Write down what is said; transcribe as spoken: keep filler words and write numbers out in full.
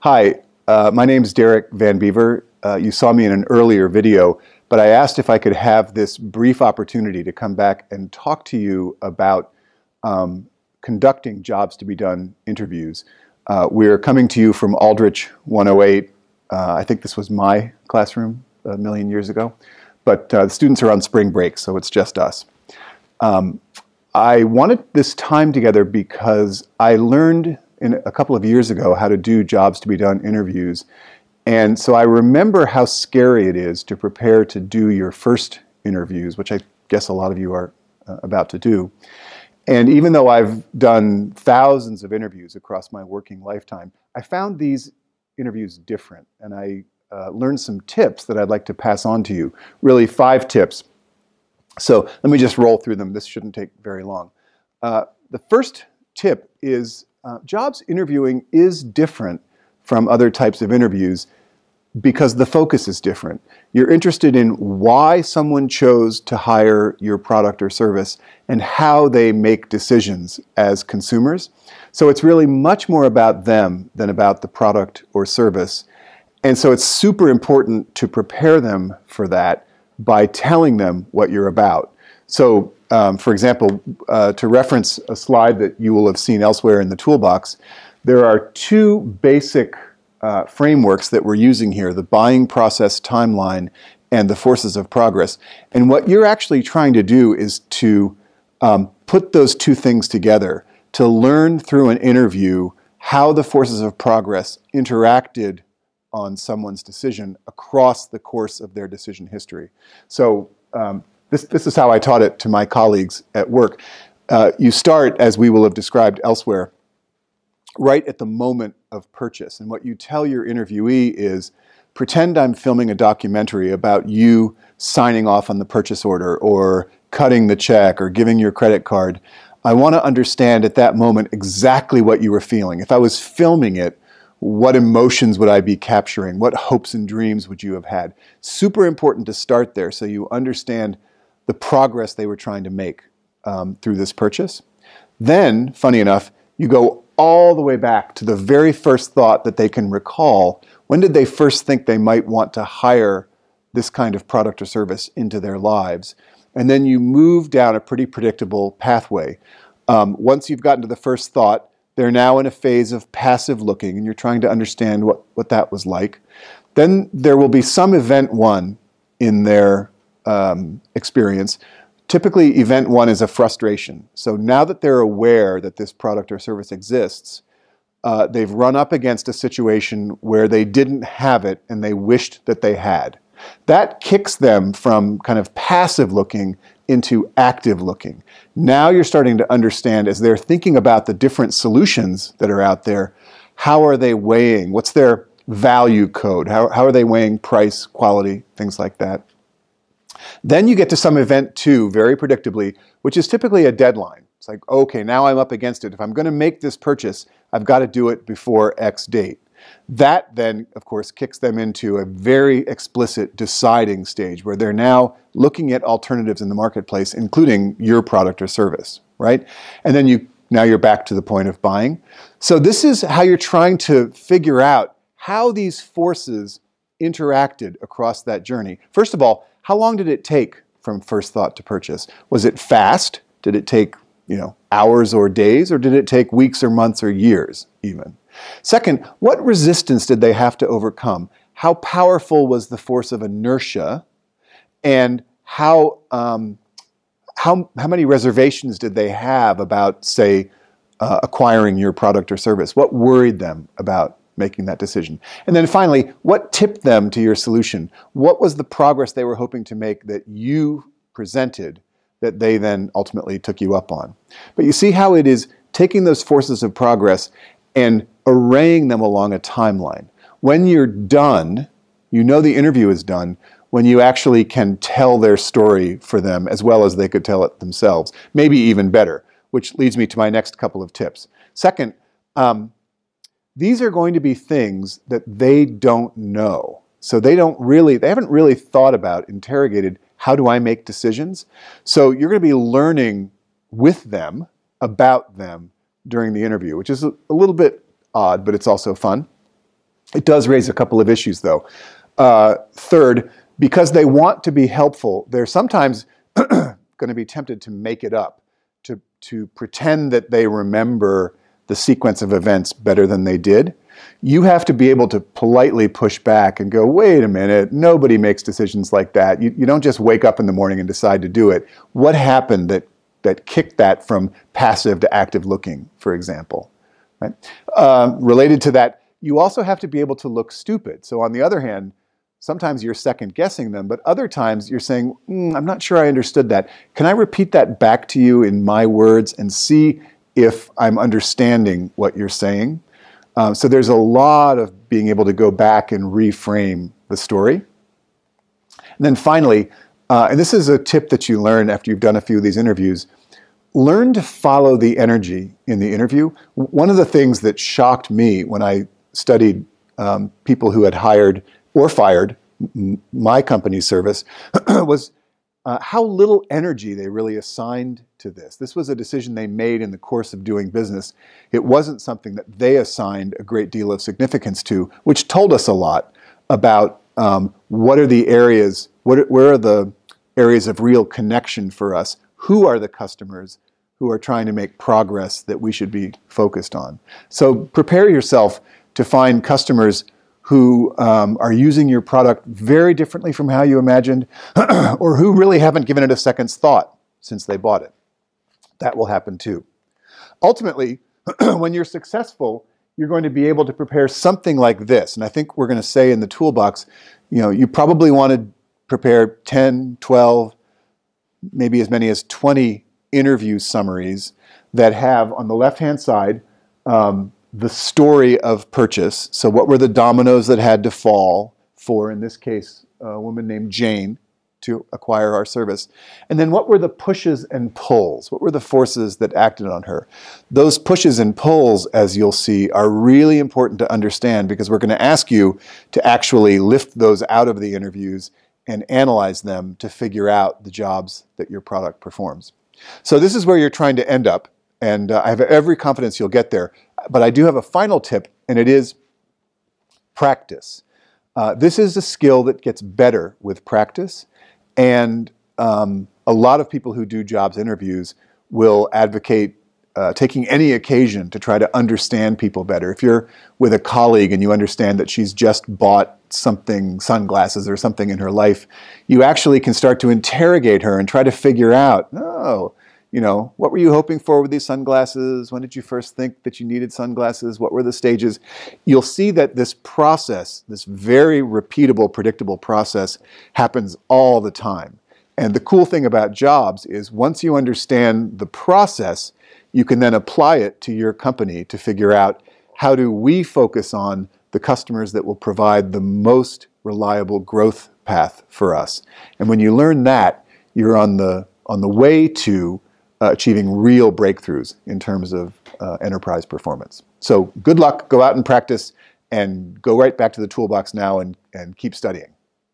Hi, uh, my name's Derek van Bever. Uh, you saw me in an earlier video, but I asked if I could have this brief opportunity to come back and talk to you about um, conducting jobs to be done interviews. Uh, we're coming to you from Aldrich one oh eight. Uh, I think this was my classroom a million years ago, but uh, the students are on spring break, so it's just us. Um, I wanted this time together because I learned in a couple of years ago how to do jobs to be done interviews. And so I remember how scary it is to prepare to do your first interviews, which I guess a lot of you are uh, about to do. And even though I've done thousands of interviews across my working lifetime, I found these interviews different. And I uh, learned some tips that I'd like to pass on to you. Really, five tips. So let me just roll through them. This shouldn't take very long. Uh, the first tip is uh, jobs interviewing is different from other types of interviews because the focus is different. You're interested in why someone chose to hire your product or service and how they make decisions as consumers. So it's really much more about them than about the product or service. And so it's super important to prepare them for that by telling them what you're about. So, um, for example, uh, to reference a slide that you will have seen elsewhere in the toolbox, there are two basic uh, frameworks that we're using here, the buying process timeline and the forces of progress. And what you're actually trying to do is to um, put those two things together, to learn through an interview how the forces of progress interacted on someone's decision across the course of their decision history. So um, this, this is how I taught it to my colleagues at work. Uh, you start, as we will have described elsewhere, right at the moment of purchase. And what you tell your interviewee is, pretend I'm filming a documentary about you signing off on the purchase order or cutting the check or giving your credit card. I want to understand at that moment exactly what you were feeling. If I was filming it, what emotions would I be capturing? What hopes and dreams would you have had? Super important to start there so you understand the progress they were trying to make um, through this purchase. Then, funny enough, you go all the way back to the very first thought that they can recall. When did they first think they might want to hire this kind of product or service into their lives? And then you move down a pretty predictable pathway. Um, once you've gotten to the first thought, they're now in a phase of passive looking, and you're trying to understand what, what that was like. Then there will be some event one in their um, experience. Typically, event one is a frustration. So now that they're aware that this product or service exists, uh, they've run up against a situation where they didn't have it and they wished that they had. That kicks them from kind of passive looking into active looking. Now you're starting to understand, as they're thinking about the different solutions that are out there, how are they weighing? What's their value code? How, how are they weighing price, quality, things like that? Then you get to some event two, very predictably, which is typically a deadline. It's like, okay, now I'm up against it. If I'm going to make this purchase, I've got to do it before X date. That then, of course, kicks them into a very explicit deciding stage where they're now looking at alternatives in the marketplace, including your product or service, right? And then you now you're back to the point of buying. So this is how you're trying to figure out how these forces interacted across that journey. First of all, how long did it take from first thought to purchase? Was it fast? Did it take, you know, hours or days, or did it take weeks or months or years even? Second, what resistance did they have to overcome? How powerful was the force of inertia? And how, um, how, how many reservations did they have about, say, uh, acquiring your product or service? What worried them about making that decision? And then finally, what tipped them to your solution? What was the progress they were hoping to make that you presented that they then ultimately took you up on? But you see how it is taking those forces of progress and arraying them along a timeline. When you're done, you know the interview is done when you actually can tell their story for them as well as they could tell it themselves, maybe even better, which leads me to my next couple of tips. Second, um, these are going to be things that they don't know. So they don't really, they haven't really thought about, interrogated, how do I make decisions? So you're going to be learning with them, about them, during the interview, which is a, a little bit odd, but it's also fun. It does raise a couple of issues, though. Uh, third, because they want to be helpful, they're sometimes going to be tempted to make it up, to, to pretend that they remember the sequence of events better than they did. You have to be able to politely push back and go, wait a minute, nobody makes decisions like that. You, you don't just wake up in the morning and decide to do it. What happened that, that kicked that from passive to active looking, for example? Right? Uh, related to that, you also have to be able to look stupid. So on the other hand, sometimes you're second guessing them, but other times you're saying, mm, I'm not sure I understood that. Can I repeat that back to you in my words and see if I'm understanding what you're saying? Um, so there's a lot of being able to go back and reframe the story. And then finally, uh, and this is a tip that you learn after you've done a few of these interviews, learn to follow the energy in the interview. One of the things that shocked me when I studied um, people who had hired or fired my company's service was uh, how little energy they really assigned to this. This was a decision they made in the course of doing business. It wasn't something that they assigned a great deal of significance to, which told us a lot about um, what are the areas, what, where are the areas of real connection for us, who are the customers who are trying to make progress that we should be focused on. So prepare yourself to find customers who um, are using your product very differently from how you imagined, or who really haven't given it a second's thought since they bought it. That will happen too. Ultimately, when you're successful, you're going to be able to prepare something like this. And I think we're going to say in the toolbox, you know, you probably want to prepare ten, twelve, maybe as many as twenty interview summaries that have on the left-hand side um, the story of purchase. So what were the dominoes that had to fall for, in this case, a woman named Jane to acquire our service? And then what were the pushes and pulls? What were the forces that acted on her? Those pushes and pulls, as you'll see, are really important to understand because we're going to ask you to actually lift those out of the interviews and analyze them to figure out the jobs that your product performs. So this is where you're trying to end up, and uh, I have every confidence you'll get there. But I do have a final tip, and it is practice. Uh, this is a skill that gets better with practice, and um, a lot of people who do jobs interviews will advocate uh, taking any occasion to try to understand people better. If you're with a colleague and you understand that she's just bought something, sunglasses or something in her life, you actually can start to interrogate her and try to figure out, oh, you know, what were you hoping for with these sunglasses? When did you first think that you needed sunglasses? What were the stages? You'll see that this process, this very repeatable, predictable process, happens all the time. And the cool thing about jobs is once you understand the process, you can then apply it to your company to figure out how do we focus on the customers that will provide the most reliable growth path for us. And when you learn that, you're on the, on the way to Uh, achieving real breakthroughs in terms of uh, enterprise performance. So good luck, go out and practice, and go right back to the toolbox now and, and keep studying.